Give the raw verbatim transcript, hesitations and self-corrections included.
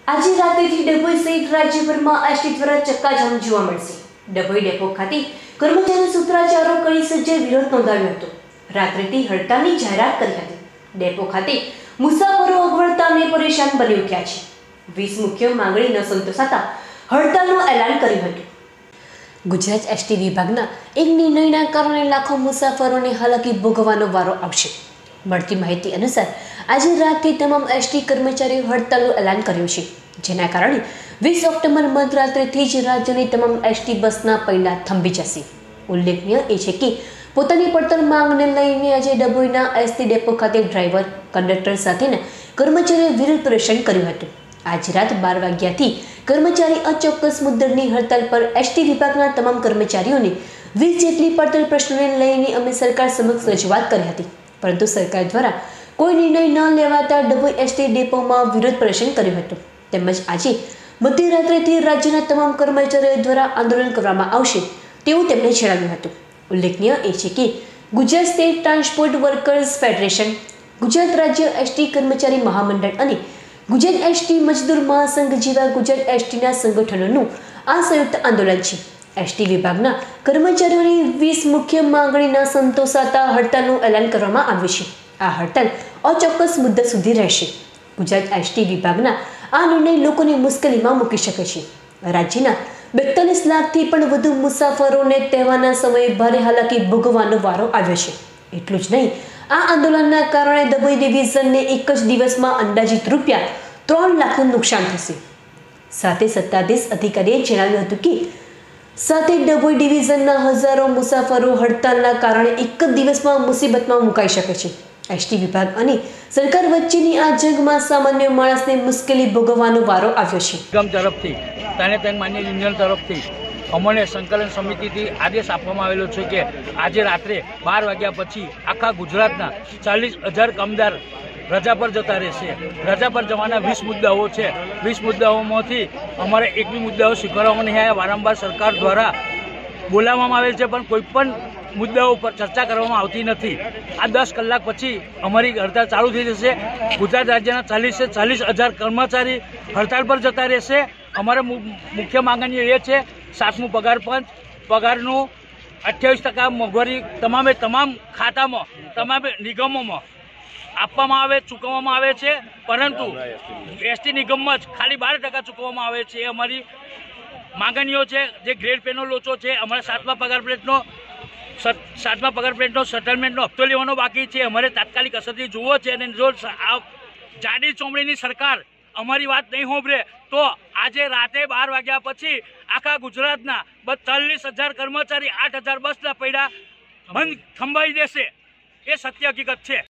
આજે રાત્રેથી ડભોઈ સહિત રાજ્યભરમાં એસટી દ્વારા ચક્કાજામ જોવા મળશે। ડભોઈ ડેપો ખાતે કર્મચારી સૂત્રાચારો કરી સજ્જ વિરોધ નોંધાવ્યો હતો। રાત્રેથી હડતાલની જાહેરાત કરી હતી। ડેપો ખાતે મુસાફરો અગવડતાને પરેશાન બની ઉઠ્યા છે। વીસ મુખ્ય માંગણી ન સંતોષાતા હડતાલનું એલાન કર્યું હતું। ગુજરાત એસટી વિભાગના એક નિર્ણયના કારણે લાખો મુસાફરોને હાલાકી ભોગવવાનો વારો આવશે। મળતી માહિતી અનુસાર આજે રાતથી તમામ એસટી કર્મચારીઓ હડતાલનું એલાન કર્યું છે, જેના કારણે વીસ ઓક્ટોબર મધરાત્રેથી જ રાજ્યની તમામ એસટી બસના પૈડા થંભી જશે। ઉલ્લેખનીય એ છે કે પોતાની પડતર માંગને લઈને આજે ડભોઈના એસટી ડેપો ખાતે ડ્રાઈવર કંડક્ટર સાથેના કર્મચારીઓએ વિરોધ પ્રદર્શન કર્યું હતું। આજ રાત બાર વાગ્યાથી કર્મચારી અચોક્કસ મુદ્દતની હડતાલ પર એસટી વિભાગના તમામ કર્મચારીઓને વીસ જેટલી પડતર પ્રશ્નોને લઈને અમે સરકાર સમક્ષ રજૂઆત કરી હતી, પરંતુ સરકાર દ્વારા કોઈ નિર્ણય ન લેવાતા ડભોઈ એસટી ડેપોમાં વિરોધ પ્રદર્શન કર્યું હતું। તેમજ આજે મધ્યરાત્રેથી રાજ્યના તમામ કર્મચારીઓ દ્વારા આંદોલન કરવામાં આવશે તેવું તેમણે જણાવ્યું હતું। ઉલ્લેખનીય એ છે કે Gujarat state transport workers federation, Gujarat રાજ્ય એસટી કર્મચારી મહામંડળ અને ગુજરાત એસટી મજદૂર મહાસંઘ જેવા ગુજરાત એસટીના સંગઠનોનું આ સંયુક્ત આંદોલન છે। એસટી વિભાગના કર્મચારીઓની વીસ મુખ્ય માંગણી ન સંતોષાતા હડતાલનું એલાન કરવામાં આવ્યું છે। આ હડતાલ અચોક્કસ મુદ્દત સુધી રહેશે। ગુજરાત એસટી વિભાગના આ નિર્ણય લોકોને મુશ્કેલીમાં મૂકી શકે છે। રાજ્યના બેતાલીસ લાખથી પણ વધુ મુસાફરોને તહેવારના સમયે ભારે હાલાકી ભોગવવાનો વારો આવ્યો છે। એટલું જ નહીં, આ આંદોલનના કારણે ડભોઈ ડિવિઝનને એક જ દિવસમાં અંદાજિત રૂપિયા ત્રણ લાખનું નુકસાન થશે। સાથે સત્તાધીશ અધિકારીએ જણાવ્યું હતું કે સાથે ડભોઈ ડિવિઝનના હજારો મુસાફરો હડતાલના કારણે એક જ દિવસમાં મુસીબતમાં મુકાઈ શકે છે। એસટી વિભાગ અને સરકાર વચ્ચેની આ જંગમાં સામાન્ય માણસને મુશ્કેલી ભોગવવાનો વારો આવ્યો છે। નિગમ તરફથી તને તેન માન્ય યુનિયન તરફથી અમને સંકલન સમિતિથી આદેશ આપવામાં આવેલો છે કે આજે રાત્રે બાર વાગ્યા પછી આખા ગુજરાતના ચાલીસ હજાર કામદાર રજા પર જતા રહેશે। રજા પર જવાના વીસ મુદ્દાઓ છે। વીસ મુદ્દાઓમાંથી અમારે એક બી મુદ્દાઓ સ્વીકારવામાં નહીં આવ્યા। વારંવાર સરકાર દ્વારા બોલાવવામાં આવેલ છે, પણ કોઈ પણ મુદ્દાઓ પર ચર્ચા કરવામાં આવતી નથી। આ દસ કલાક પછી અમારી હડતાલ ચાલુ થઈ જશે। ગુજરાત રાજ્યના ચાલીસે ચાલીસ હજાર કર્મચારી હડતાલ પર જતા રહેશે। અમારે મુખ્ય માંગણીઓ એ છે સાતમું પગાર પંચ, પગારનું અઠ્યાવીસ ટકા મોંઘવારી તમામે તમામ ખાતામાં તમામે નિગમોમાં આપવામાં આવે, ચૂકવવામાં આવે છે, પરંતુ એસટી નિગમમાં જ ખાલી બાર ટકા ચૂકવવામાં આવે છે। એ અમારી માંગણીઓ છે। જે ગ્રેડ પેનો લોચો છે, અમારા સાતમા પગાર પ્લેટનો સાતમા પગાર પ્લેટનો સેટલમેન્ટનો હપ્તો લેવાનો બાકી છે। અમારે તાત્કાલિક અસરથી જોવો છે, અને જો આ જાડી ચોમડીની સરકાર અમારી વાત નહીં સાંભળે તો આજે રાતે બાર વાગ્યા પછી આખા ગુજરાતના ચાલીસ હજાર કર્મચારી આઠ હજાર બસના પૈડા બંધ થંભાવી દેશે। એ સત્ય હકીકત છે।